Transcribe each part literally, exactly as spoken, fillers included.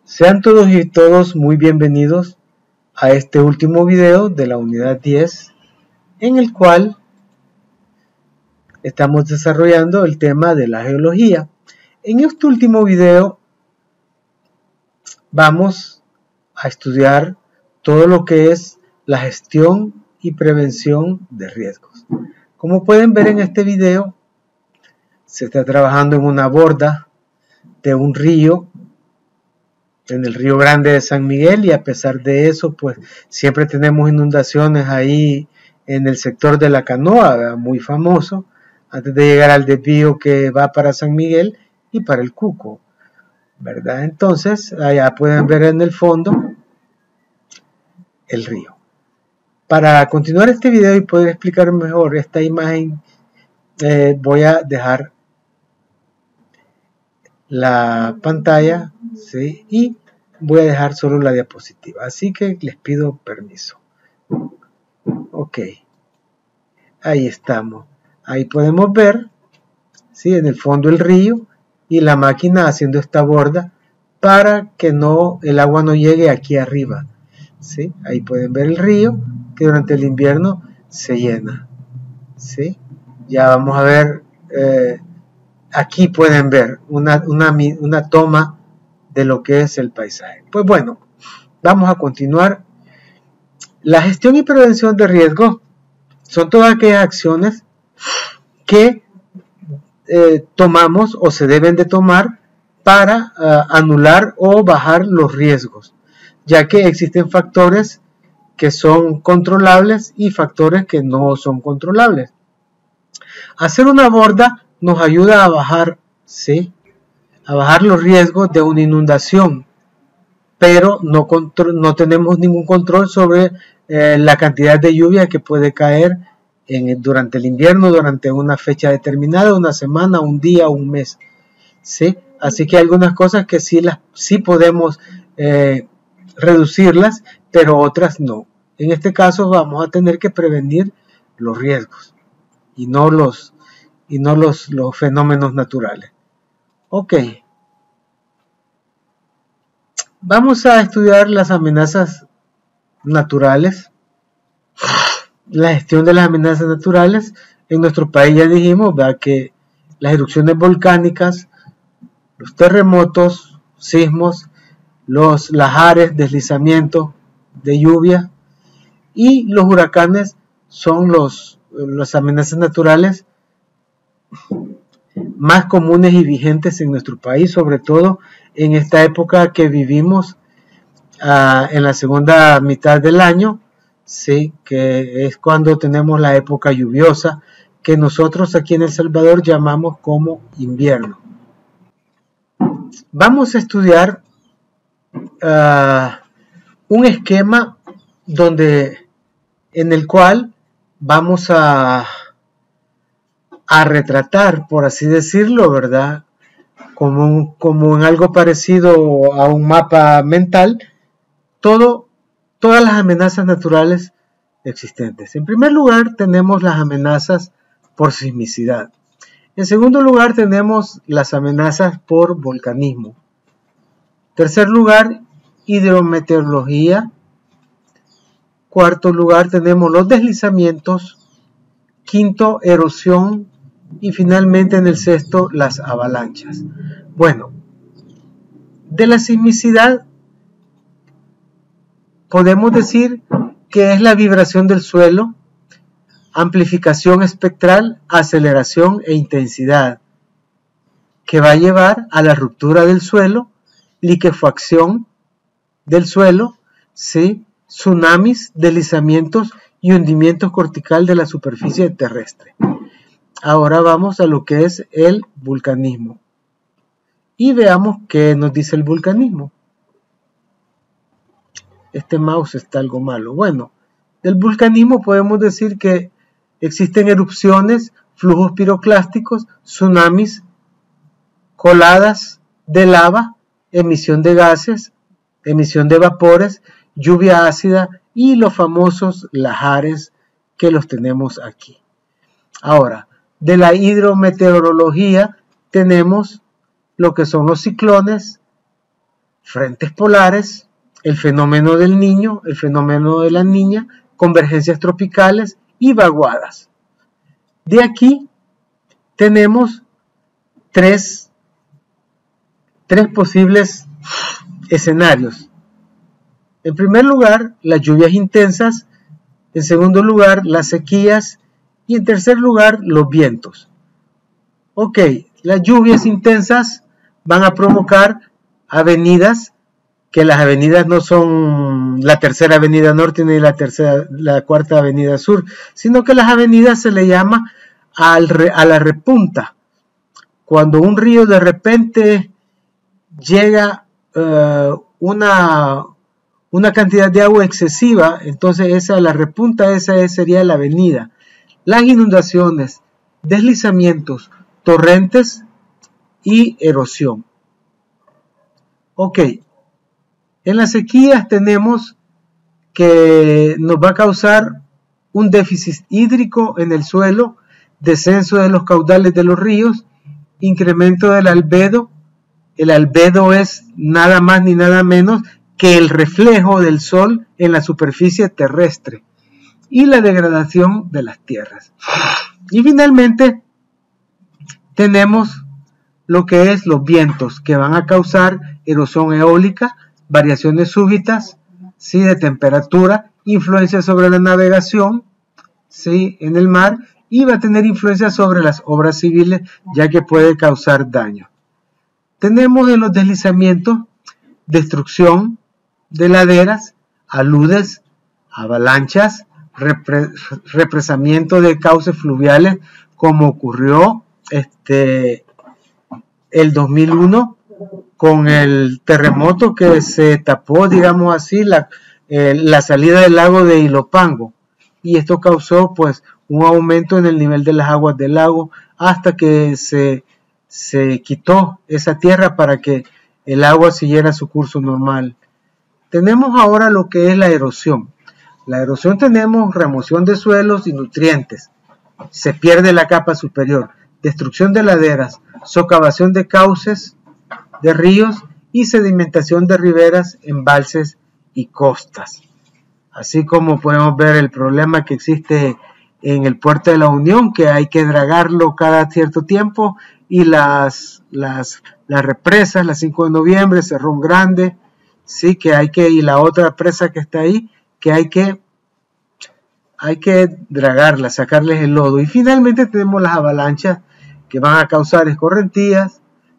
Sean todos y todos muy bienvenidos a este último video de la unidad diez, en el cual estamos desarrollando el tema de la geología. En este último video vamos a estudiar todo lo que es la gestión y prevención de riesgos. Como pueden ver en este video, se está trabajando en una borda de un río, en el río Grande de San Miguel, y a pesar de eso, pues siempre tenemos inundaciones ahí en el sector de la Canoa, ¿verdad? Muy famoso, antes de llegar al desvío que va para San Miguel y para el Cuco, ¿verdad? Entonces, allá pueden ver en el fondo el río. Para continuar este video y poder explicar mejor esta imagen, eh, voy a dejar la pantalla, ¿sí? Y voy a dejar solo la diapositiva, así que les pido permiso. Ok, ahí estamos. Ahí podemos ver, ¿sí? En el fondo el río y la máquina haciendo esta borda para que no el agua no llegue aquí arriba, ¿sí? Ahí pueden ver el río que durante el invierno se llena, ¿sí? Ya vamos a ver, eh, aquí pueden ver una, una, una toma de lo que es el paisaje. Pues bueno, vamos a continuar. La gestión y prevención de riesgos son todas aquellas acciones que eh, tomamos o se deben de tomar para uh, anular o bajar los riesgos, ya que existen factores que son controlables y factores que no son controlables. Hacer una borda nos ayuda a bajar, ¿sí? a bajar los riesgos de una inundación, pero no, no tenemos ningún control sobre eh, la cantidad de lluvia que puede caer en, durante el invierno, durante una fecha determinada, una semana, un día, un mes, ¿sí? Así que hay algunas cosas que sí, las, sí podemos eh, reducirlas, pero otras no. En este caso vamos a tener que prevenir los riesgos y no los, y no los, los fenómenos naturales. Ok. Vamos a estudiar las amenazas naturales, la gestión de las amenazas naturales. En nuestro país ya dijimos, ¿verdad?, que las erupciones volcánicas, los terremotos, sismos, los lahares, deslizamientos de lluvia y los huracanes son los, las amenazas naturales más comunes y vigentes en nuestro país, sobre todo en esta época que vivimos uh, en la segunda mitad del año, sí, que es cuando tenemos la época lluviosa, que nosotros aquí en El Salvador llamamos como invierno. Vamos a estudiar uh, un esquema donde, en el cual vamos a a retratar, por así decirlo, ¿verdad? Como, un, como en algo parecido a un mapa mental, todo, todas las amenazas naturales existentes. En primer lugar, tenemos las amenazas por sismicidad. En segundo lugar, tenemos las amenazas por volcanismo. En tercer lugar, hidrometeorología. Cuarto lugar, tenemos los deslizamientos. Quinto, erosión. Y finalmente en el sexto, las avalanchas. Bueno, de la sismicidad podemos decir que es la vibración del suelo, amplificación espectral, aceleración e intensidad, que va a llevar a la ruptura del suelo, liquefacción del suelo, ¿sí?, tsunamis, deslizamientos y hundimiento cortical de la superficie terrestre. Ahora vamos a lo que es el vulcanismo. Y veamos qué nos dice el vulcanismo. Este mouse está algo malo. Bueno, del vulcanismo podemos decir que existen erupciones, flujos piroclásticos, tsunamis, coladas de lava, emisión de gases, emisión de vapores, lluvia ácida y los famosos lahares que los tenemos aquí. Ahora, de la hidrometeorología tenemos lo que son los ciclones, frentes polares, el fenómeno del niño, el fenómeno de la niña, convergencias tropicales y vaguadas. De aquí tenemos tres, tres posibles escenarios. En primer lugar, las lluvias intensas. En segundo lugar, las sequías. Y en tercer lugar, los vientos. Ok, las lluvias intensas van a provocar avenidas, que las avenidas no son la tercera avenida norte ni la tercera, la cuarta avenida sur, sino que las avenidas se le llama al, a la repunta. Cuando un río de repente llega uh, una, una cantidad de agua excesiva, entonces esa la repunta, esa sería la avenida. Las inundaciones, deslizamientos, torrentes y erosión. Ok, en las sequías tenemos que nos va a causar un déficit hídrico en el suelo, descenso de los caudales de los ríos, incremento del albedo. El albedo es nada más ni nada menos que el reflejo del sol en la superficie terrestre y la degradación de las tierras. Y finalmente tenemos lo que es los vientos, que van a causar erosión eólica, variaciones súbitas, ¿sí?, de temperatura, influencia sobre la navegación, ¿sí?, en el mar, y va a tener influencia sobre las obras civiles, ya que puede causar daño. Tenemos en los deslizamientos destrucción de laderas, aludes, avalanchas, repre represamiento de cauces fluviales, como ocurrió este, el dos mil uno con el terremoto que se tapó, digamos así, la, eh, la salida del lago de Ilopango, y esto causó pues un aumento en el nivel de las aguas del lago hasta que se, se quitó esa tierra para que el agua siguiera su curso normal. Tenemos ahora lo que es la erosión. La erosión tenemos remoción de suelos y nutrientes, se pierde la capa superior, destrucción de laderas, socavación de cauces de ríos y sedimentación de riberas, embalses y costas. Así como podemos ver el problema que existe en el puerto de la Unión, que hay que dragarlo cada cierto tiempo, y las, las, las represas, la cinco de noviembre, Cerrón Grande, sí, que hay que, y la otra presa que está ahí, que hay que, hay que dragarla, sacarles el lodo. Y finalmente tenemos las avalanchas que van a causar escorrentías,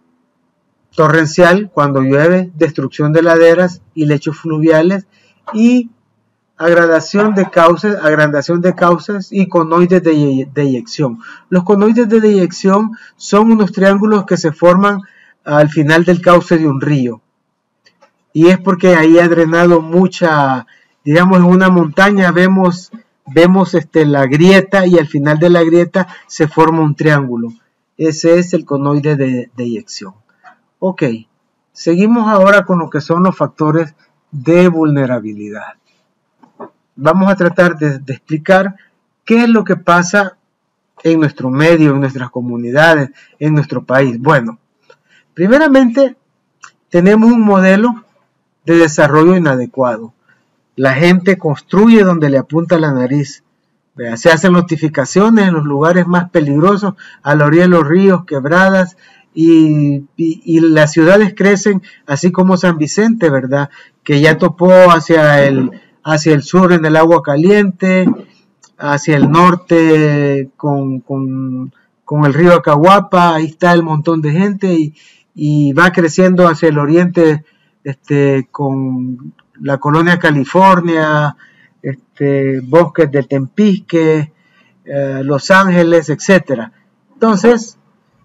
torrencial cuando llueve, destrucción de laderas y lechos fluviales, y agradación de cauces, agrandación de cauces y conoides de deyección. Los conoides de deyección son unos triángulos que se forman al final del cauce de un río, y es porque ahí ha drenado mucha, digamos, en una montaña vemos, vemos este, la grieta, y al final de la grieta se forma un triángulo. Ese es el conoide de deyección. Ok, seguimos ahora con lo que son los factores de vulnerabilidad. Vamos a tratar de, de explicar qué es lo que pasa en nuestro medio, en nuestras comunidades, en nuestro país. Bueno, primeramente tenemos un modelo de desarrollo inadecuado. La gente construye donde le apunta la nariz. Vea, se hacen notificaciones en los lugares más peligrosos, a la orilla de los ríos, quebradas, y, y, y las ciudades crecen, así como San Vicente, ¿verdad?, que ya topó hacia el, hacia el sur en el agua caliente, hacia el norte con, con, con el río Acahuapa, ahí está el montón de gente, y, y va creciendo hacia el oriente este, con la colonia California, este, bosques de Tempisque, eh, Los Ángeles, etcétera. Entonces,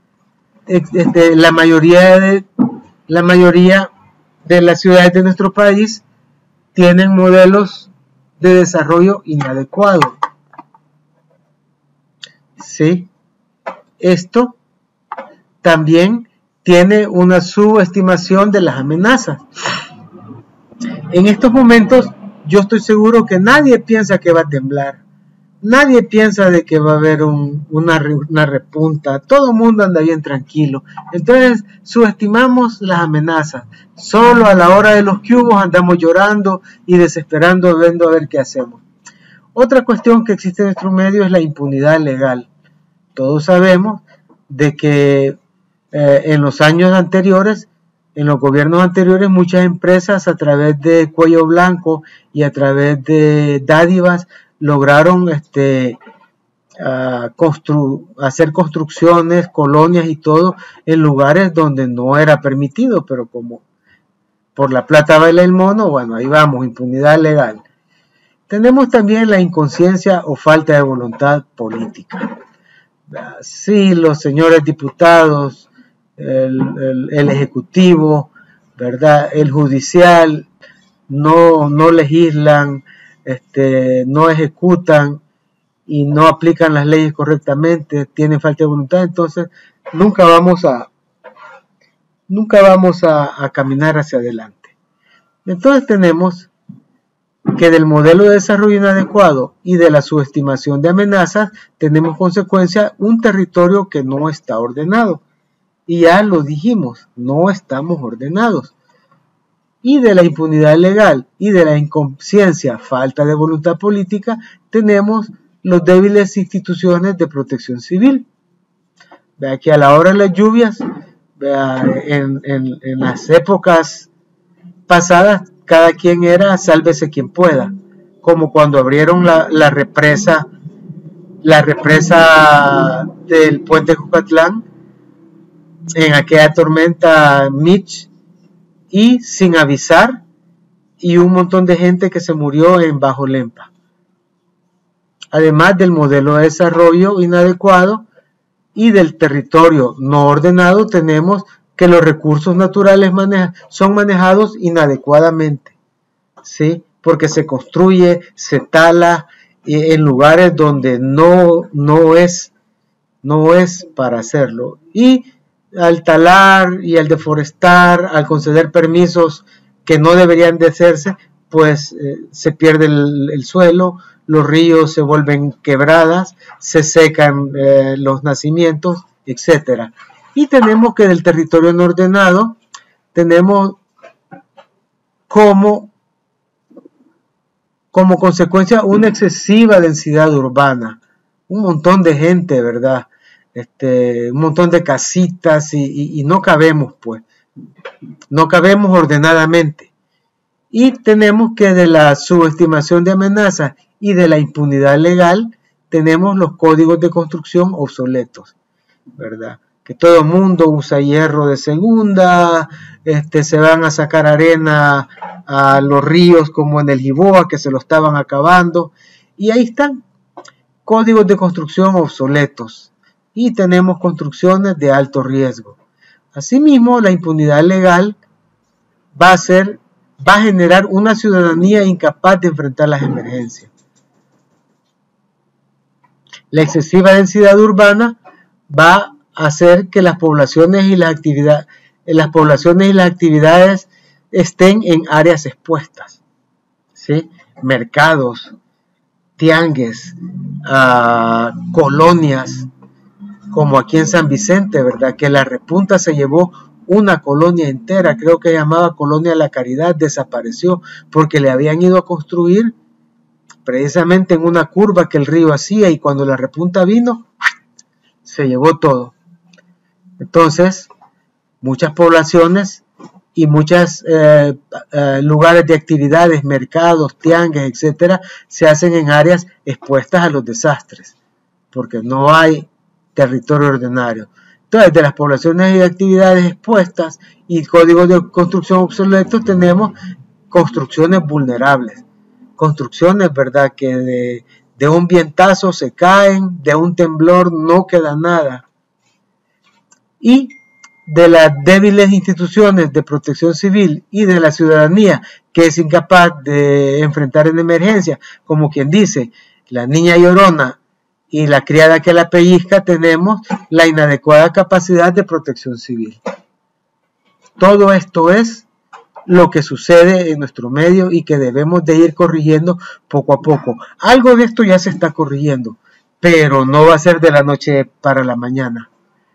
este, la mayoría de la mayoría de las ciudades de nuestro país tienen modelos de desarrollo inadecuado. Sí, esto también tiene una subestimación de las amenazas. En estos momentos yo estoy seguro que nadie piensa que va a temblar. Nadie piensa de que va a haber un, una, una repunta. Todo el mundo anda bien tranquilo. Entonces subestimamos las amenazas. Solo a la hora de los cubos andamos llorando y desesperando, viendo a ver qué hacemos. Otra cuestión que existe en nuestro medio es la impunidad legal. Todos sabemos de que eh, en los años anteriores, en los gobiernos anteriores, muchas empresas a través de cuello blanco y a través de dádivas lograron este, uh, constru hacer construcciones, colonias y todo en lugares donde no era permitido, pero como por la plata baila el mono, bueno, ahí vamos, impunidad legal. Tenemos también la inconsciencia o falta de voluntad política. Sí, los señores diputados, el, el, el ejecutivo, ¿verdad? El judicial no, no legislan, Este, no ejecutan y no aplican las leyes correctamente, tienen falta de voluntad, entonces nunca vamos a nunca vamos a, a caminar hacia adelante. Entonces tenemos que del modelo de desarrollo inadecuado y de la subestimación de amenazas tenemos consecuencia un territorio que no está ordenado, y ya lo dijimos, no estamos ordenados. Y de la impunidad legal y de la inconsciencia, falta de voluntad política, tenemos los débiles instituciones de protección civil. Vea que a la hora de las lluvias, vea, en, en, en las épocas pasadas, cada quien era sálvese quien pueda, como cuando abrieron la, la represa, la represa del puente Jucatlán, en aquella tormenta Mitch, y sin avisar, y un montón de gente que se murió en Bajo Lempa. Además del modelo de desarrollo inadecuado y del territorio no ordenado, tenemos que los recursos naturales maneja, son manejados inadecuadamente, ¿sí? Porque se construye, se tala en lugares donde no, no, es, no es para hacerlo. Y al talar y al deforestar, al conceder permisos que no deberían de hacerse, pues eh, se pierde el, el suelo, los ríos se vuelven quebradas, se secan eh, los nacimientos, etcétera. Y tenemos que del territorio no ordenado, tenemos como, como consecuencia una excesiva densidad urbana, un montón de gente, ¿verdad? Este, un montón de casitas y, y, y no cabemos, pues, no cabemos ordenadamente. Y tenemos que de la subestimación de amenazas y de la impunidad legal, tenemos los códigos de construcción obsoletos, ¿verdad? Que todo el mundo usa hierro de segunda, este, se van a sacar arena a los ríos como en el Jiboa, que se lo estaban acabando, y ahí están, códigos de construcción obsoletos. Y tenemos construcciones de alto riesgo. Asimismo, la impunidad legal va a ser, va a generar una ciudadanía incapaz de enfrentar las emergencias. La excesiva densidad urbana va a hacer que las poblaciones y las actividades, las poblaciones y las actividades estén en áreas expuestas, ¿sí? Mercados, tiangues, uh, colonias, como aquí en San Vicente, ¿verdad? Que la repunta se llevó una colonia entera, creo que llamaba Colonia La Caridad, desapareció porque le habían ido a construir precisamente en una curva que el río hacía, y cuando la repunta vino, se llevó todo. Entonces, muchas poblaciones y muchos eh, eh, lugares de actividades, mercados, tiangues, etcétera, se hacen en áreas expuestas a los desastres, porque no hay territorio ordinario. Entonces, de las poblaciones y actividades expuestas y códigos de construcción obsoletos, tenemos construcciones vulnerables, construcciones, ¿verdad?, que de, de un vientazo se caen, de un temblor no queda nada. Y de las débiles instituciones de protección civil y de la ciudadanía que es incapaz de enfrentar en emergencia, como quien dice, la niña llorona y la criada que la pellizca, tenemos la inadecuada capacidad de protección civil. Todo esto es lo que sucede en nuestro medio y que debemos de ir corrigiendo poco a poco. Algo de esto ya se está corrigiendo, pero no va a ser de la noche para la mañana.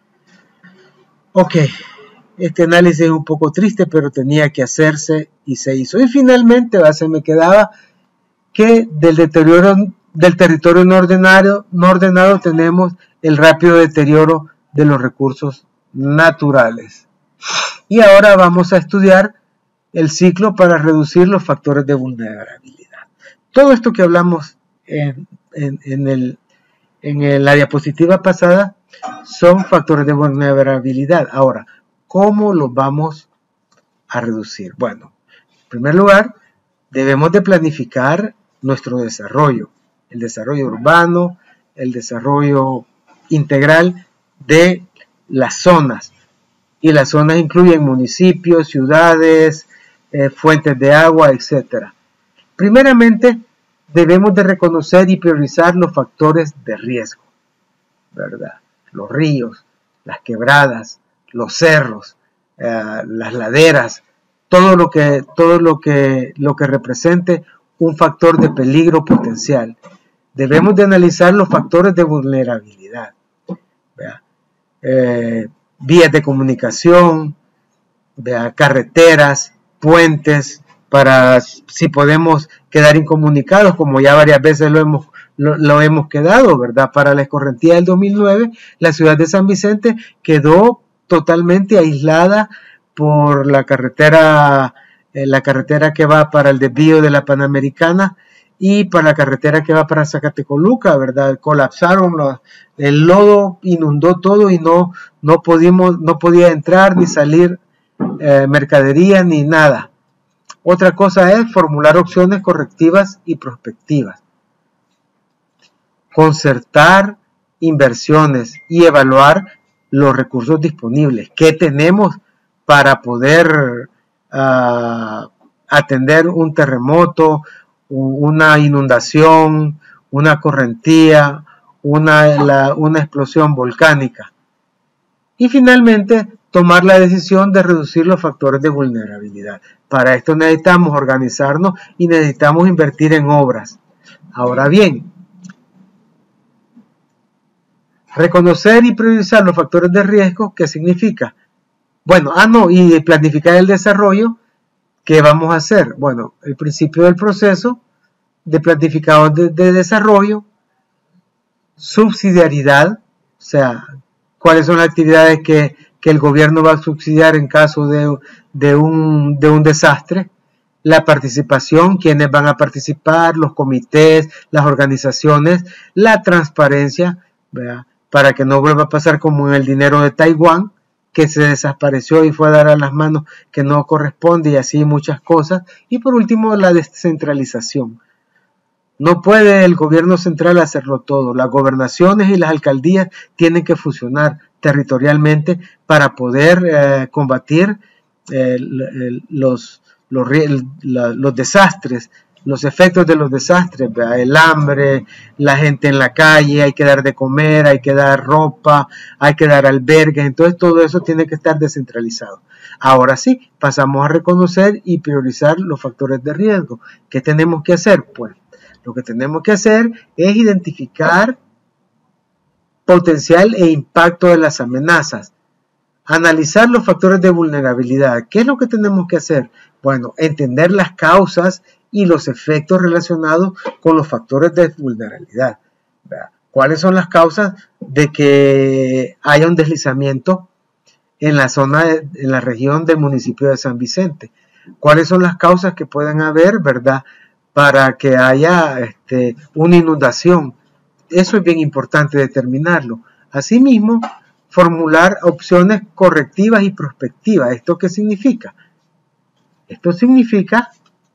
Ok, este análisis es un poco triste, pero tenía que hacerse y se hizo. Y finalmente se me quedaba que del deterioro del territorio no ordenado, no ordenado tenemos el rápido deterioro de los recursos naturales. Y ahora vamos a estudiar el ciclo para reducir los factores de vulnerabilidad. Todo esto que hablamos en, en, en, el, en la diapositiva pasada son factores de vulnerabilidad. Ahora, ¿cómo los vamos a reducir? Bueno, en primer lugar, debemos de planificar nuestro desarrollo, el desarrollo urbano, el desarrollo integral de las zonas. Y las zonas incluyen municipios, ciudades, eh, fuentes de agua, etcétera. Primeramente, debemos de reconocer y priorizar los factores de riesgo, ¿verdad? Los ríos, las quebradas, los cerros, eh, las laderas, todo lo que, todo lo que, lo que represente un factor de peligro potencial. Debemos de analizar los factores de vulnerabilidad, ¿verdad? Eh, vías de comunicación, ¿verdad? Carreteras, puentes, para si podemos quedar incomunicados, como ya varias veces lo hemos, lo, lo hemos quedado, ¿verdad? Para la escorrentía del dos mil nueve, la ciudad de San Vicente quedó totalmente aislada por la carretera, eh, la carretera que va para el desvío de la Panamericana y para la carretera que va para Zacatecoluca, ¿verdad? Colapsaron, los, el lodo inundó todo y no, no, pudimos, no podía entrar ni salir eh, mercadería ni nada. Otra cosa es formular opciones correctivas y prospectivas. Concertar inversiones y evaluar los recursos disponibles. ¿Qué tenemos para poder uh, atender un terremoto, una inundación, una correntía, una, la, una explosión volcánica? Y finalmente, tomar la decisión de reducir los factores de vulnerabilidad. Para esto necesitamos organizarnos y necesitamos invertir en obras. Ahora bien, reconocer y priorizar los factores de riesgo, ¿qué significa? Bueno, ah no, y planificar el desarrollo, ¿qué vamos a hacer? Bueno, el principio del proceso de planificador de, de desarrollo, subsidiariedad, o sea, cuáles son las actividades que, que el gobierno va a subsidiar en caso de, de, un, de un desastre, la participación, quiénes van a participar, los comités, las organizaciones, la transparencia, ¿verdad? Para que no vuelva a pasar como en el dinero de Taiwán, que se desapareció y fue a dar a las manos que no corresponde y así muchas cosas. Y por último, la descentralización. No puede el gobierno central hacerlo todo. Las gobernaciones y las alcaldías tienen que funcionar territorialmente para poder eh, combatir eh, los, los, los desastres, los efectos de los desastres, ¿verdad? El hambre, la gente en la calle, hay que dar de comer, hay que dar ropa, hay que dar albergues, entonces todo eso tiene que estar descentralizado. Ahora sí, pasamos a reconocer y priorizar los factores de riesgo. ¿Qué tenemos que hacer? Pues lo que tenemos que hacer es identificar potencial e impacto de las amenazas, analizar los factores de vulnerabilidad. ¿Qué es lo que tenemos que hacer? Bueno, entender las causas y los efectos relacionados con los factores de vulnerabilidad. ¿Cuáles son las causas de que haya un deslizamiento en la zona, de, en la región del municipio de San Vicente? ¿Cuáles son las causas que pueden haber, verdad, para que haya este, una inundación? Eso es bien importante determinarlo. Asimismo, formular opciones correctivas y prospectivas. ¿Esto qué significa? Esto significa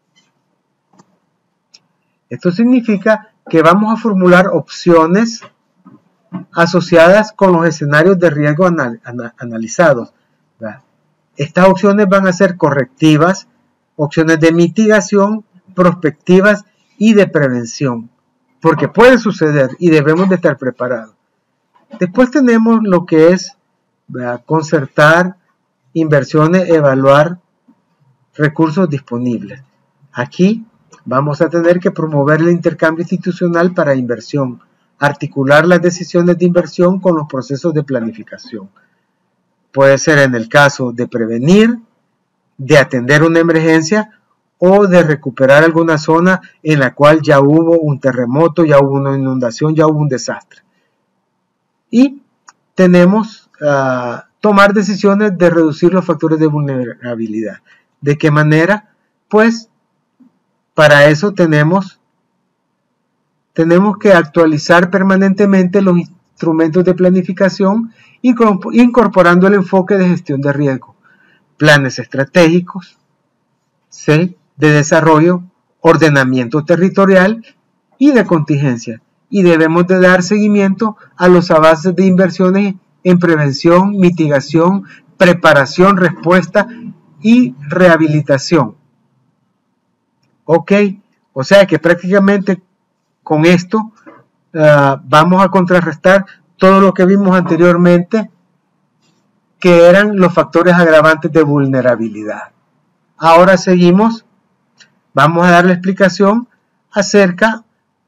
Esto significa que vamos a formular opciones asociadas con los escenarios de riesgo anal, anal, analizados, ¿verdad? Estas opciones van a ser correctivas, opciones de mitigación, prospectivas y de prevención, porque puede suceder y debemos de estar preparados. Después tenemos lo que es, ¿verdad?, concertar inversiones, evaluar recursos disponibles. Aquí vamos a tener que promover el intercambio institucional para inversión, articular las decisiones de inversión con los procesos de planificación. Puede ser en el caso de prevenir, de atender una emergencia o de recuperar alguna zona en la cual ya hubo un terremoto, ya hubo una inundación, ya hubo un desastre. Y tenemos uh, tomar decisiones de reducir los factores de vulnerabilidad. ¿De qué manera? Pues para eso tenemos, tenemos que actualizar permanentemente los instrumentos de planificación, incorporando el enfoque de gestión de riesgo, planes estratégicos, ¿sí?, de desarrollo, ordenamiento territorial y de contingencia. Y debemos de dar seguimiento a los avances de inversiones en prevención, mitigación, preparación, respuesta y rehabilitación. Ok, o sea que prácticamente con esto uh, vamos a contrarrestar todo lo que vimos anteriormente, que eran los factores agravantes de vulnerabilidad. Ahora seguimos, vamos a dar la explicación acerca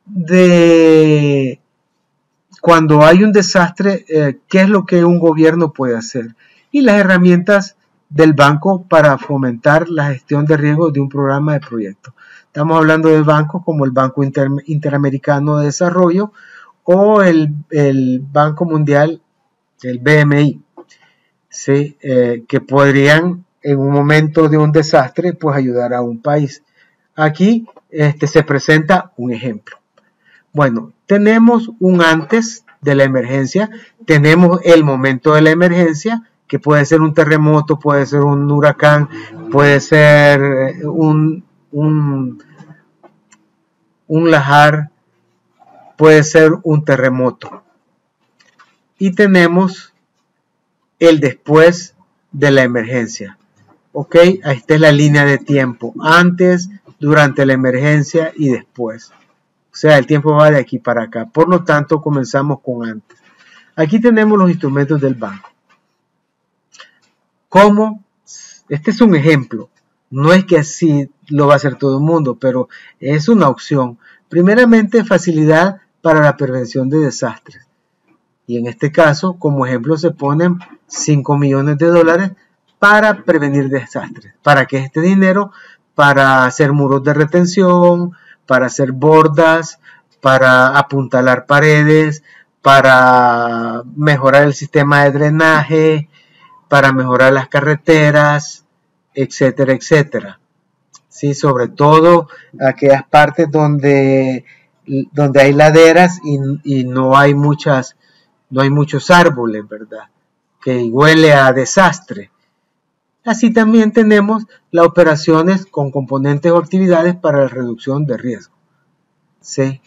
de cuando hay un desastre, eh, qué es lo que un gobierno puede hacer y las herramientas del banco para fomentar la gestión de riesgos de un programa de proyecto. Estamos hablando de bancos como el Banco Inter Interamericano de Desarrollo o el, el Banco Mundial, el B M I, ¿sí? eh, que podrían en un momento de un desastre pues ayudar a un país. Aquí este, se presenta un ejemplo. Bueno, tenemos un antes de la emergencia, tenemos el momento de la emergencia, que puede ser un terremoto, puede ser un huracán, puede ser un, un, un lahar, puede ser un terremoto. Y tenemos el después de la emergencia. Ok, esta es la línea de tiempo, antes, durante la emergencia y después. O sea, el tiempo va de aquí para acá. Por lo tanto, comenzamos con antes. Aquí tenemos los instrumentos del banco. ¿Cómo? Este es un ejemplo. No es que así lo va a hacer todo el mundo, pero es una opción. Primeramente, facilidad para la prevención de desastres. Y en este caso, como ejemplo, se ponen cinco millones de dólares para prevenir desastres. ¿Para qué es este dinero? Para hacer muros de retención, para hacer bordas, para apuntalar paredes, para mejorar el sistema de drenaje, para mejorar las carreteras, etcétera, etcétera. Sí, sobre todo aquellas partes donde, donde hay laderas y, y no hay muchas, no hay muchos árboles, ¿verdad? Que huele a desastre. Así también tenemos las operaciones con componentes o actividades para la reducción de riesgo. ¿Sí?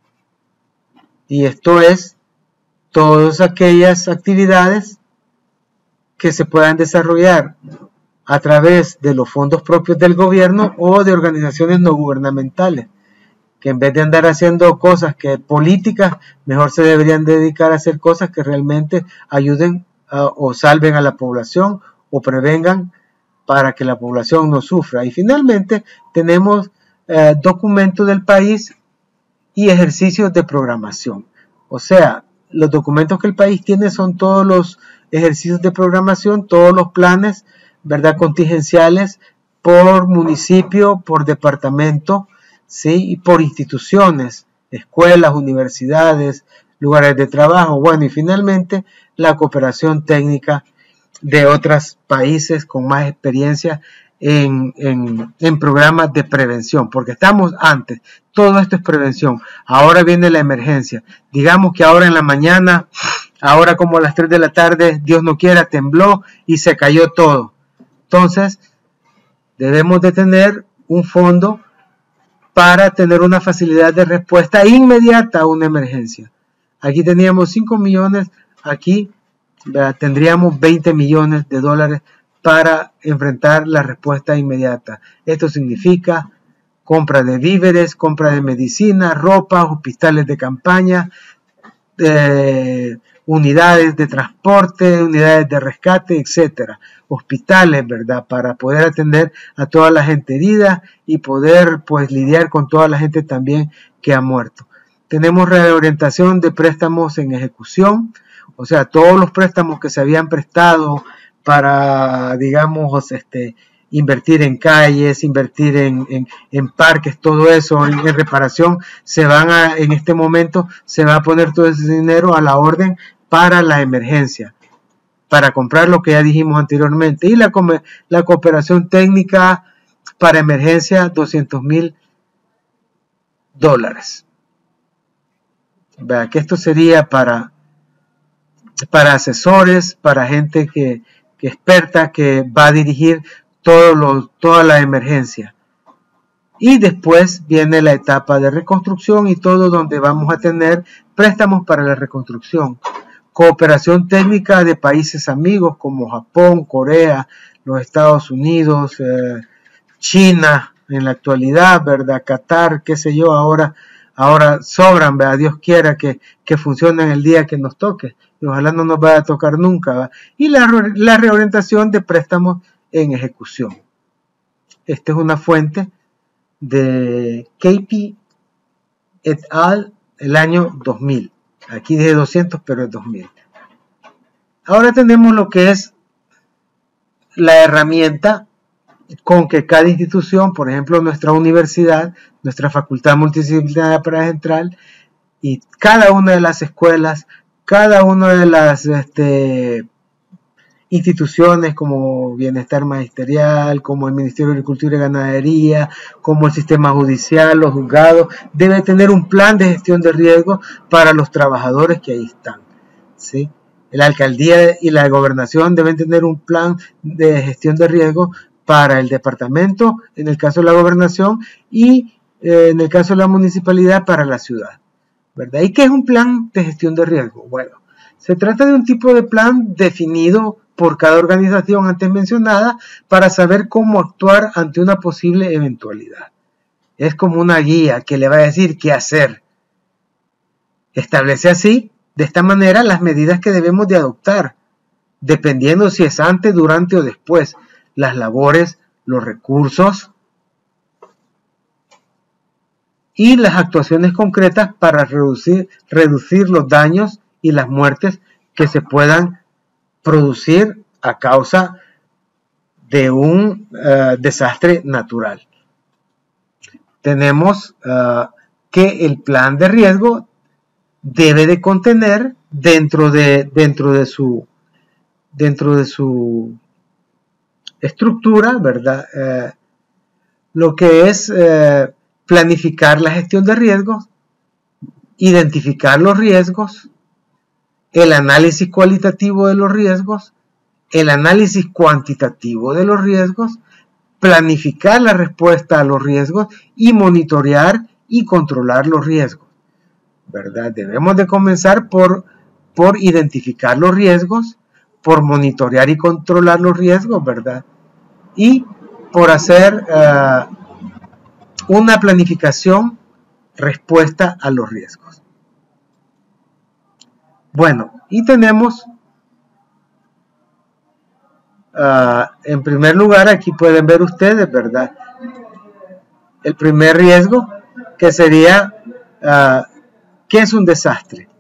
Y esto es todas aquellas actividades que se puedan desarrollar a través de los fondos propios del gobierno o de organizaciones no gubernamentales, que en vez de andar haciendo cosas que políticas, mejor se deberían dedicar a hacer cosas que realmente ayuden uh, o salven a la población o prevengan para que la población no sufra. Y finalmente tenemos eh, documentos del país y ejercicios de programación. O sea, los documentos que el país tiene son todos los ejercicios de programación, todos los planes, ¿verdad?, contingenciales por municipio, por departamento, ¿sí?, y por instituciones, escuelas, universidades, lugares de trabajo. Bueno, y finalmente la cooperación técnica de otros países con más experiencia en, en, en programas de prevención, porque estamos antes, todo esto es prevención. Ahora viene la emergencia, digamos que ahora en la mañana, ahora como a las tres de la tarde, Dios no quiera, tembló y se cayó todo. Entonces debemos de tener un fondo para tener una facilidad de respuesta inmediata a una emergencia. Aquí teníamos cinco millones, aquí ¿verdad?, tendríamos veinte millones de dólares para enfrentar la respuesta inmediata. Esto significa compra de víveres, compra de medicina, ropa, hospitales de campaña, eh, unidades de transporte, unidades de rescate, etcétera, hospitales, ¿verdad? Para poder atender a toda la gente herida y poder, pues, lidiar con toda la gente también que ha muerto. Tenemos reorientación de préstamos en ejecución, o sea, todos los préstamos que se habían prestado para, digamos, este, invertir en calles, invertir en, en, en parques, todo eso, en, en reparación, se van a, en este momento, se va a poner todo ese dinero a la orden para la emergencia, para comprar lo que ya dijimos anteriormente. Y la, la cooperación técnica para emergencia, doscientos mil dólares. Vea que esto sería para, para asesores, para gente que, que experta, que va a dirigir todo lo, toda la emergencia. Y después viene la etapa de reconstrucción y todo, donde vamos a tener préstamos para la reconstrucción. Cooperación técnica de países amigos como Japón, Corea, los Estados Unidos, eh, China en la actualidad, ¿verdad? Qatar, qué sé yo, ahora, ahora sobran, ¿verdad? Dios quiera que, que funcionen el día que nos toque. Y ojalá no nos vaya a tocar nunca, ¿verdad? Y la, la reorientación de préstamos en ejecución. Esta es una fuente de K P et al. El año dos mil. Aquí dije doscientos, pero es dos mil. Ahora tenemos lo que es la herramienta con que cada institución, por ejemplo nuestra universidad, nuestra facultad multidisciplinaria central y cada una de las escuelas, cada una de las este, instituciones como Bienestar Magisterial, como el Ministerio de Agricultura y Ganadería, como el sistema judicial, los juzgados, debe tener un plan de gestión de riesgos para los trabajadores que ahí están, ¿sí? La alcaldía y la gobernación deben tener un plan de gestión de riesgos para el departamento, en el caso de la gobernación, y eh, en el caso de la municipalidad para la ciudad, ¿verdad? ¿Y qué es un plan de gestión de riesgo? Bueno, se trata de un tipo de plan definido por cada organización antes mencionada para saber cómo actuar ante una posible eventualidad. Es como una guía que le va a decir qué hacer. Establece así, de esta manera, las medidas que debemos de adoptar, dependiendo si es antes, durante o después, las labores, los recursos y las actuaciones concretas para reducir, reducir los daños y las muertes que se puedan producir a causa de un uh, desastre natural. Tenemos uh, que el plan de riesgo debe de contener dentro de, dentro de su dentro de su estructura, ¿verdad? Uh, lo que es uh, planificar la gestión de riesgos, identificar los riesgos, el análisis cualitativo de los riesgos, el análisis cuantitativo de los riesgos, planificar la respuesta a los riesgos y monitorear y controlar los riesgos, ¿verdad? Debemos de comenzar por, por identificar los riesgos, por monitorear y controlar los riesgos, ¿verdad? Y por hacer uh, una planificación respuesta a los riesgos. Bueno, y tenemos uh, en primer lugar, aquí pueden ver ustedes, ¿verdad? El primer riesgo, que sería uh, ¿qué es un desastre?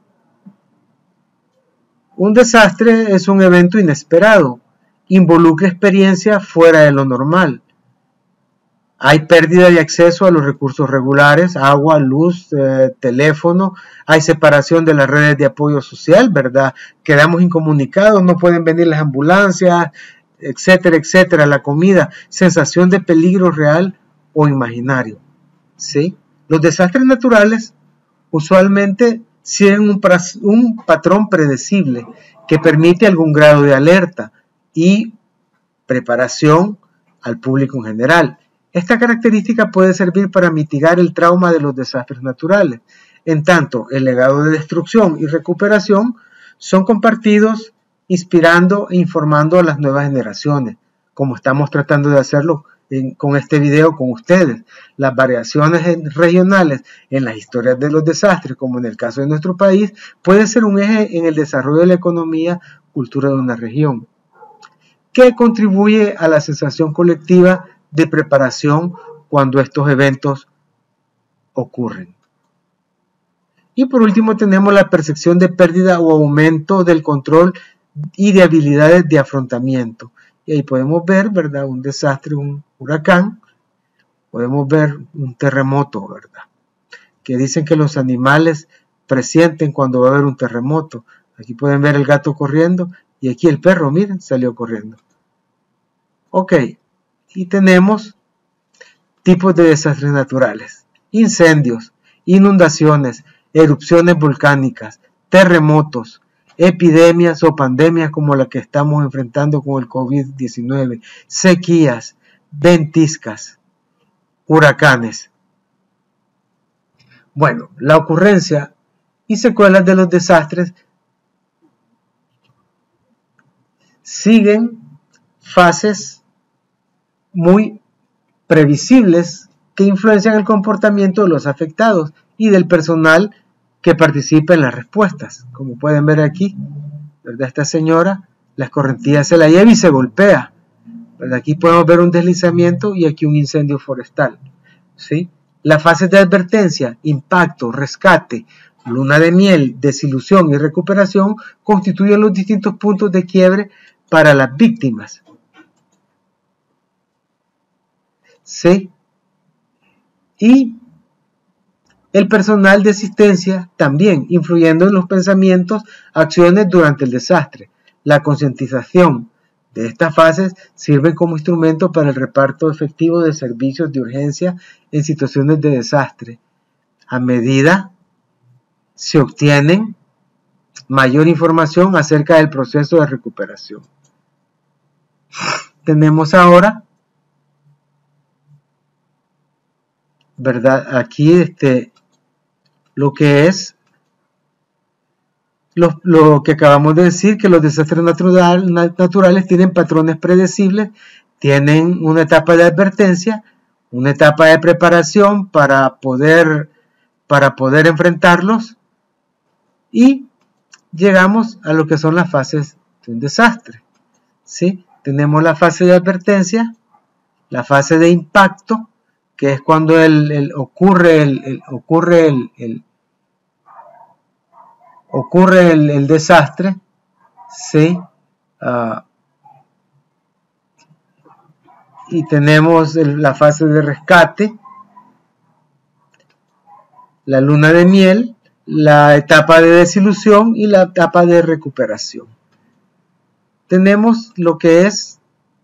Un desastre es un evento inesperado, involucra experiencia fuera de lo normal. Hay pérdida de acceso a los recursos regulares, agua, luz, eh, teléfono, hay separación de las redes de apoyo social, ¿verdad? Quedamos incomunicados, no pueden venir las ambulancias, etcétera, etcétera, la comida, sensación de peligro real o imaginario, ¿sí? Los desastres naturales usualmente siguen un, un patrón predecible que permite algún grado de alerta y preparación al público en general. Esta característica puede servir para mitigar el trauma de los desastres naturales. En tanto, el legado de destrucción y recuperación son compartidos, inspirando e informando a las nuevas generaciones, como estamos tratando de hacerlo en, con este video con ustedes. Las variaciones en, regionales en las historias de los desastres, como en el caso de nuestro país, puede ser un eje en el desarrollo de la economía, cultura de una región, que contribuye a la sensación colectiva de preparación cuando estos eventos ocurren. Y por último tenemos la percepción de pérdida o aumento del control y de habilidades de afrontamiento. Y ahí podemos ver, ¿verdad?, un desastre, un huracán, podemos ver un terremoto, ¿verdad?, que dicen que los animales presienten cuando va a haber un terremoto. Aquí pueden ver el gato corriendo y aquí el perro, miren, salió corriendo. Ok, y tenemos tipos de desastres naturales: incendios, inundaciones, erupciones volcánicas, terremotos, epidemias o pandemias como la que estamos enfrentando con el COVID diecinueve, sequías, ventiscas, huracanes. Bueno, la ocurrencia y secuelas de los desastres siguen fases muy previsibles que influencian el comportamiento de los afectados y del personal que participa en las respuestas. Como pueden ver aquí, ¿verdad?, esta señora, la escorrentía se la lleva y se golpea, ¿verdad? Aquí podemos ver un deslizamiento y aquí un incendio forestal, ¿sí? Las fases de advertencia, impacto, rescate, luna de miel, desilusión y recuperación constituyen los distintos puntos de quiebre para las víctimas, ¿sí? Y el personal de asistencia también, influyendo en los pensamientos, acciones durante el desastre. La concientización de estas fases sirve como instrumento para el reparto efectivo de servicios de urgencia en situaciones de desastre. A medida se obtienen mayor información acerca del proceso de recuperación. Tenemos ahora, ¿verdad?, aquí este lo que es lo, lo que acabamos de decir, que los desastres natural, naturales tienen patrones predecibles, tienen una etapa de advertencia, una etapa de preparación para poder, para poder enfrentarlos, y llegamos a lo que son las fases de un desastre, ¿sí? Tenemos la fase de advertencia, la fase de impacto, que es cuando el, el, ocurre, el, el, ocurre, el, el, ocurre el, el desastre, ¿sí? Uh, y tenemos el, la fase de rescate, la luna de miel, la etapa de desilusión y la etapa de recuperación. Tenemos lo que es,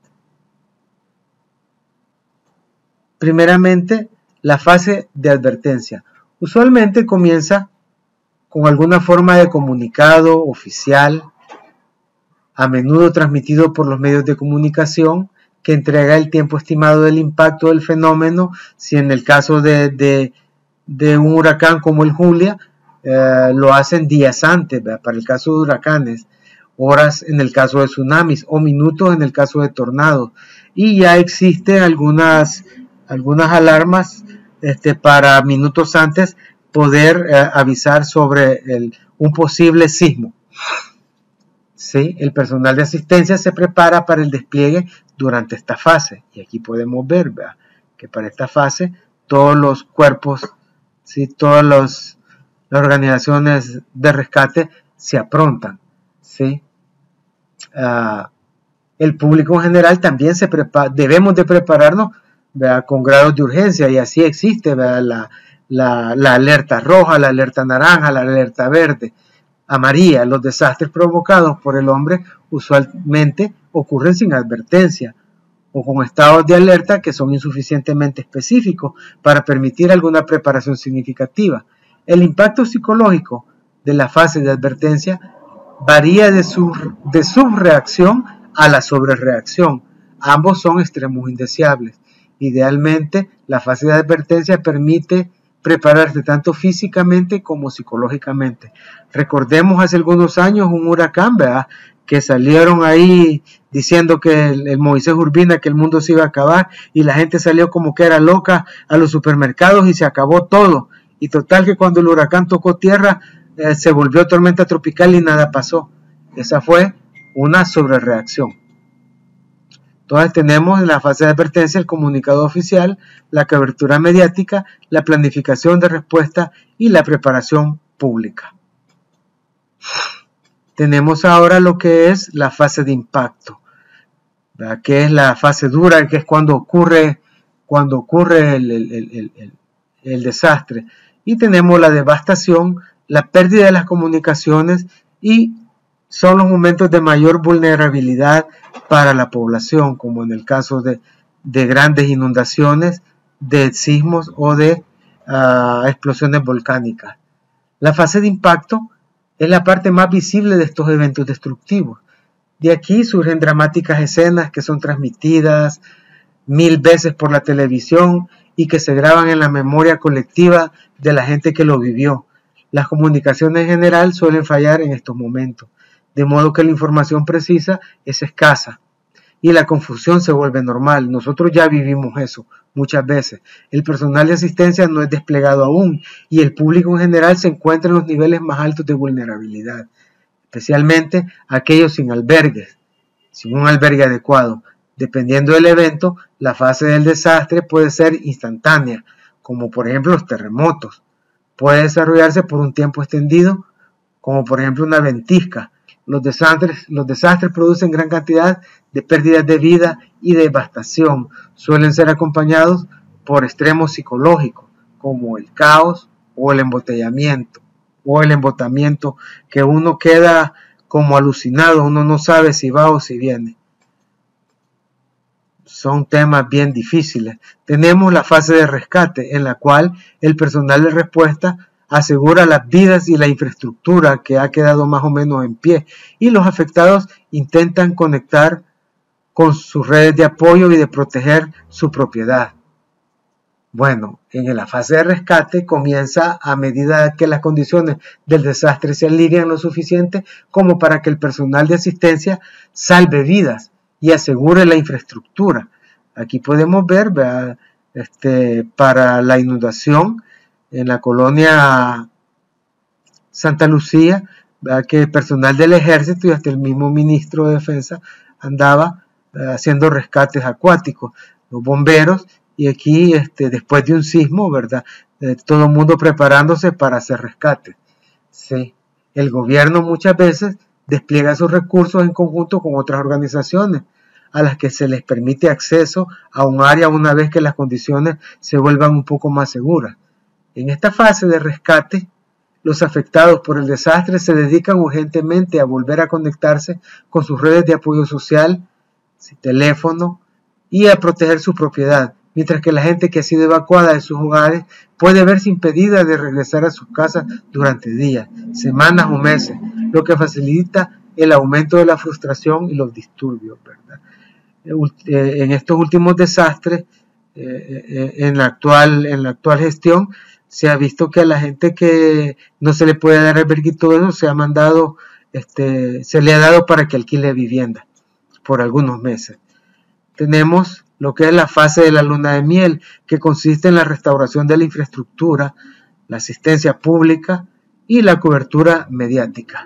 primeramente, la fase de advertencia. Usualmente comienza con alguna forma de comunicado oficial, a menudo transmitido por los medios de comunicación, que entrega el tiempo estimado del impacto del fenómeno. Si en el caso de, de, de un huracán como el Julia, eh, lo hacen días antes, ¿verdad?, para el caso de huracanes, horas en el caso de tsunamis o minutos en el caso de tornados. Y ya existen algunas, algunas alarmas este, para minutos antes poder eh, avisar sobre el, un posible sismo. ¿Sí? El personal de asistencia se prepara para el despliegue durante esta fase. Y aquí podemos ver, ¿verdad?, que para esta fase todos los cuerpos, ¿sí?, todas los, las organizaciones de rescate se aprontan, ¿sí? Uh, el público en general también se prepara, debemos de prepararnos, ¿verdad?, con grados de urgencia, y así existe, ¿verdad?, la, la, la alerta roja, la alerta naranja, la alerta verde, amarilla. Los desastres provocados por el hombre usualmente ocurren sin advertencia o con estados de alerta que son insuficientemente específicos para permitir alguna preparación significativa. El impacto psicológico de la fase de advertencia varía de su, de subreacción a la sobrereacción. Ambos son extremos indeseables. Idealmente, la fase de advertencia permite prepararse tanto físicamente como psicológicamente. Recordemos hace algunos años un huracán, ¿verdad?, que salieron ahí diciendo que el, el Moisés Urbina, que el mundo se iba a acabar, y la gente salió como que era loca a los supermercados y se acabó todo. Y total que cuando el huracán tocó tierra, eh, se volvió tormenta tropical y nada pasó. Esa fue una sobrereacción. Entonces tenemos en la fase de advertencia el comunicado oficial, la cobertura mediática, la planificación de respuesta y la preparación pública. Tenemos ahora lo que es la fase de impacto, ¿verdad? Que es la fase dura, que es cuando ocurre, cuando ocurre el, el, el, el, el desastre. Y tenemos la devastación, la pérdida de las comunicaciones y son los momentos de mayor vulnerabilidad para la población, como en el caso de, de grandes inundaciones, de sismos o de uh, explosiones volcánicas. La fase de impacto es la parte más visible de estos eventos destructivos. De aquí surgen dramáticas escenas que son transmitidas mil veces por la televisión y que se graban en la memoria colectiva de la gente que lo vivió. Las comunicaciones en general suelen fallar en estos momentos, de modo que la información precisa es escasa y la confusión se vuelve normal. Nosotros ya vivimos eso muchas veces. El personal de asistencia no es desplegado aún y el público en general se encuentra en los niveles más altos de vulnerabilidad, especialmente aquellos sin albergues, sin un albergue adecuado. Dependiendo del evento, la fase del desastre puede ser instantánea, como por ejemplo los terremotos. Puede desarrollarse por un tiempo extendido, como por ejemplo una ventisca. Los desastres, los desastres producen gran cantidad de pérdidas de vida y devastación. Suelen ser acompañados por extremos psicológicos, como el caos o el embotellamiento, o el embotamiento, que uno queda como alucinado, uno no sabe si va o si viene. Son temas bien difíciles. Tenemos la fase de rescate, en la cual el personal de respuesta asegura las vidas y la infraestructura que ha quedado más o menos en pie, y los afectados intentan conectar con sus redes de apoyo y de proteger su propiedad. Bueno, en la fase de rescate comienza a medida que las condiciones del desastre se alivian lo suficiente como para que el personal de asistencia salve vidas y asegure la infraestructura. Aquí podemos ver, ¿verdad? Este, para la inundación en la colonia Santa Lucía, ¿verdad? Que el personal del ejército y hasta el mismo ministro de defensa andaba eh, haciendo rescates acuáticos, los bomberos, y aquí este, después de un sismo, ¿verdad? Eh, todo el mundo preparándose para hacer rescates. Sí. El gobierno muchas veces despliega sus recursos en conjunto con otras organizaciones a las que se les permite acceso a un área una vez que las condiciones se vuelvan un poco más seguras. En esta fase de rescate, los afectados por el desastre se dedican urgentemente a volver a conectarse con sus redes de apoyo social, teléfono, y a proteger su propiedad, mientras que la gente que ha sido evacuada de sus hogares puede verse impedida de regresar a sus casas durante días, semanas o meses, lo que facilita el aumento de la frustración y los disturbios, ¿verdad? En estos últimos desastres, en la actual, en la actual gestión, se ha visto que a la gente que no se le puede dar albergue y todo eso, se ha mandado, este, se le ha dado para que alquile vivienda por algunos meses. Tenemos lo que es la fase de la luna de miel, que consiste en la restauración de la infraestructura, la asistencia pública y la cobertura mediática.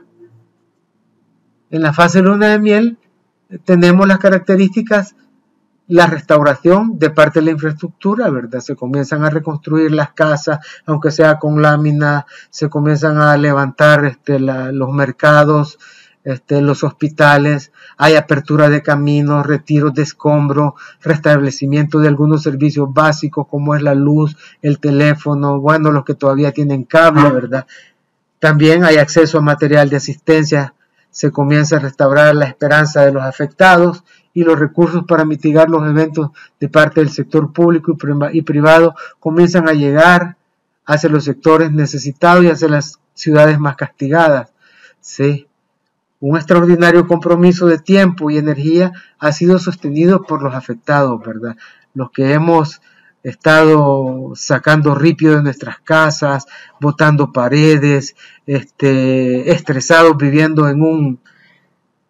En la fase de luna de miel tenemos las características, la restauración de parte de la infraestructura, ¿verdad? Se comienzan a reconstruir las casas, aunque sea con láminas, se comienzan a levantar este, la, los mercados, este, los hospitales, hay apertura de caminos, retiros de escombros, restablecimiento de algunos servicios básicos como es la luz, el teléfono, bueno, los que todavía tienen cable, ¿verdad? También hay acceso a material de asistencia, se comienza a restaurar la esperanza de los afectados y los recursos para mitigar los eventos de parte del sector público y privado comienzan a llegar hacia los sectores necesitados y hacia las ciudades más castigadas. Sí. Un extraordinario compromiso de tiempo y energía ha sido sostenido por los afectados, ¿verdad? Los que hemos estado sacando ripio de nuestras casas, botando paredes, este, estresados, viviendo en un,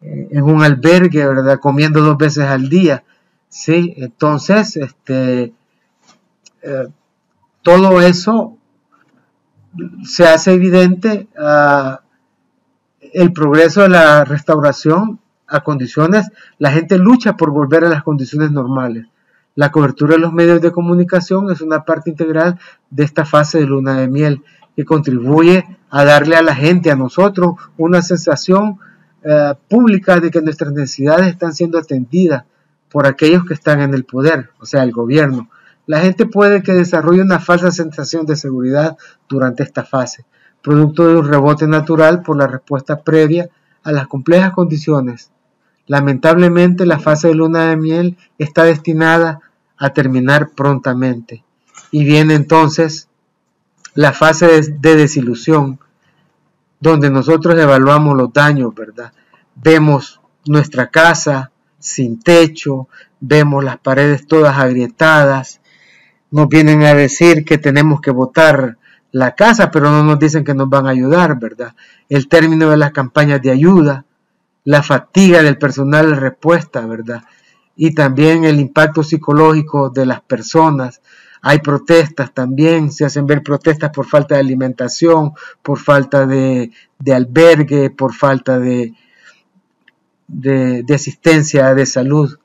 eh, en un albergue, ¿verdad? Comiendo dos veces al día, ¿sí? Entonces, este, eh, todo eso se hace evidente uh, el progreso de la restauración a condiciones, la gente lucha por volver a las condiciones normales. La cobertura de los medios de comunicación es una parte integral de esta fase de luna de miel que contribuye a darle a la gente, a nosotros, una sensación uh, pública de que nuestras necesidades están siendo atendidas por aquellos que están en el poder, o sea, el gobierno. La gente puede que desarrolle una falsa sensación de seguridad durante esta fase, producto de un rebote natural por la respuesta previa a las complejas condiciones. Lamentablemente, la fase de luna de miel está destinada a terminar prontamente. Y viene entonces la fase de, de desilusión, donde nosotros evaluamos los daños, ¿verdad? Vemos nuestra casa sin techo, vemos las paredes todas agrietadas, nos vienen a decir que tenemos que botar la casa, pero no nos dicen que nos van a ayudar, ¿verdad? El término de las campañas de ayuda, la fatiga del personal de respuesta, ¿verdad? Y también el impacto psicológico de las personas. Hay protestas también, se hacen ver protestas por falta de alimentación, por falta de, de albergue, por falta de, de, de asistencia de salud.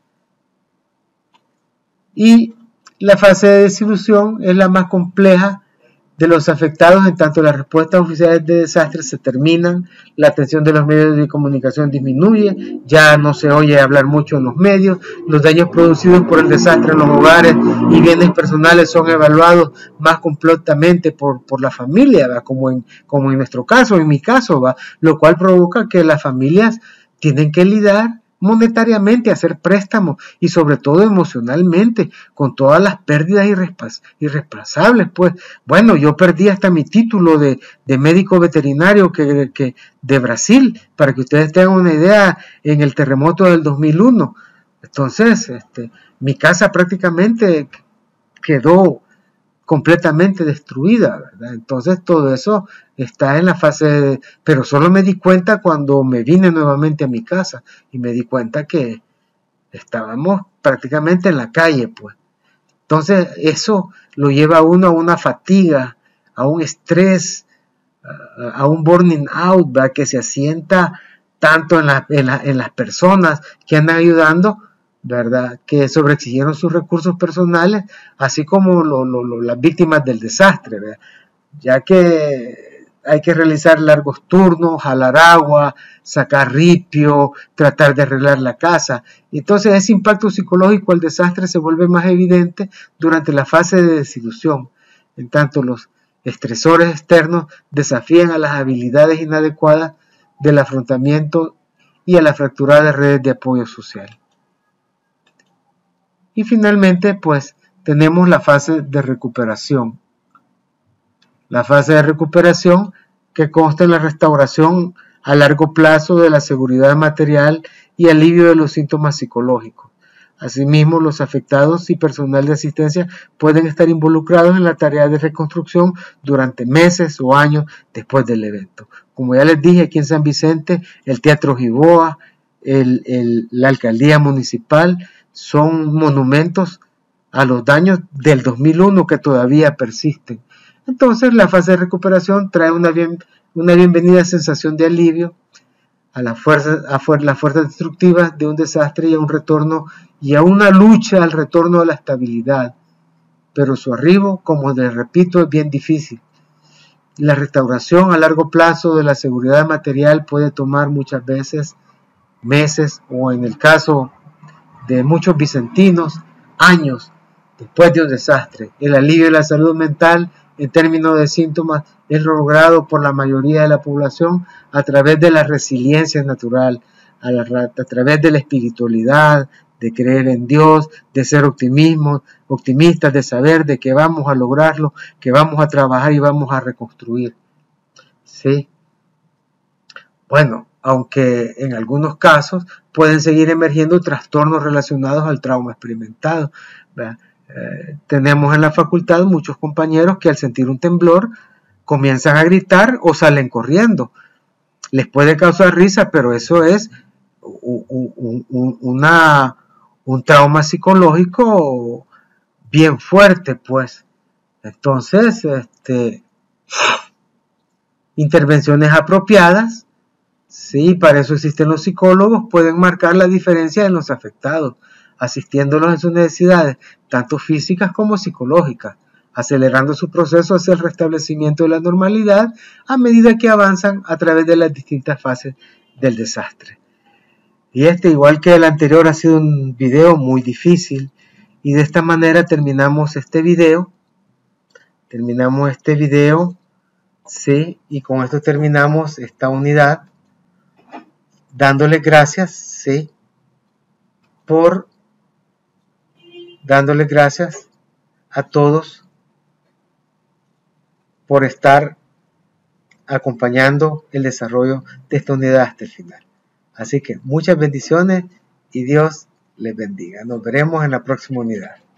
Y la fase de desilusión es la más compleja de los afectados, en tanto las respuestas oficiales de desastres se terminan, la atención de los medios de comunicación disminuye, ya no se oye hablar mucho en los medios, los daños producidos por el desastre en los hogares y bienes personales son evaluados más completamente por, por la familia, ¿va? Como, en, como en nuestro caso, en mi caso, ¿va? Lo cual provoca que las familias tienen que lidiar monetariamente, hacer préstamos y sobre todo emocionalmente con todas las pérdidas irreemplazables. Pues bueno, yo perdí hasta mi título de, de médico veterinario que, que de Brasil, para que ustedes tengan una idea, en el terremoto del dos mil uno. Entonces, este, mi casa prácticamente quedó completamente destruida, ¿verdad? Entonces todo eso está en la fase de, pero solo me di cuenta cuando me vine nuevamente a mi casa y me di cuenta que estábamos prácticamente en la calle, pues. Entonces eso lo lleva a uno a una fatiga, a un estrés, a un burning out, ¿verdad? Que se asienta tanto en, la, en, la, en las personas que andan ayudando, ¿verdad? Que sobreexigieron sus recursos personales, así como lo, lo, lo, las víctimas del desastre, ¿verdad? Ya que hay que realizar largos turnos, jalar agua, sacar ripio, tratar de arreglar la casa. Entonces ese impacto psicológico al desastre se vuelve más evidente durante la fase de desilusión, en tanto los estresores externos desafían a las habilidades inadecuadas del afrontamiento y a la fractura de redes de apoyo social. Y finalmente, pues, tenemos la fase de recuperación. La fase de recuperación que consta en la restauración a largo plazo de la seguridad material y alivio de los síntomas psicológicos. Asimismo, los afectados y personal de asistencia pueden estar involucrados en la tarea de reconstrucción durante meses o años después del evento. Como ya les dije, aquí en San Vicente, el Teatro Giboa, el, el, la Alcaldía Municipal, son monumentos a los daños del dos mil uno que todavía persisten. Entonces la fase de recuperación trae una, bien, una bienvenida sensación de alivio a, la fuerza, a fuer, las fuerzas destructivas de un desastre y a un retorno y a una lucha al retorno a la estabilidad. Pero su arribo, como les repito, es bien difícil. La restauración a largo plazo de la seguridad material puede tomar muchas veces meses o, en el caso de muchos vicentinos, años después de un desastre. El alivio de la salud mental en términos de síntomas es logrado por la mayoría de la población a través de la resiliencia natural, a, la, a través de la espiritualidad, de creer en Dios, de ser optimismo, optimistas, de saber de que vamos a lograrlo, que vamos a trabajar y vamos a reconstruir. ¿Sí? Bueno, aunque en algunos casos pueden seguir emergiendo trastornos relacionados al trauma experimentado. Eh, tenemos en la facultad muchos compañeros que al sentir un temblor comienzan a gritar o salen corriendo. Les puede causar risa, pero eso es un, un, un, una, un trauma psicológico bien fuerte, pues. Entonces, este, intervenciones apropiadas, sí, para eso existen los psicólogos, pueden marcar la diferencia en los afectados, asistiéndolos en sus necesidades, tanto físicas como psicológicas, acelerando su proceso hacia el restablecimiento de la normalidad a medida que avanzan a través de las distintas fases del desastre. Y este, igual que el anterior, ha sido un video muy difícil, y de esta manera terminamos este video, terminamos este video, sí, y con esto terminamos esta unidad, dándoles gracias, sí, por dándoles gracias a todos por estar acompañando el desarrollo de esta unidad hasta el final. Así que muchas bendiciones y Dios les bendiga. Nos veremos en la próxima unidad.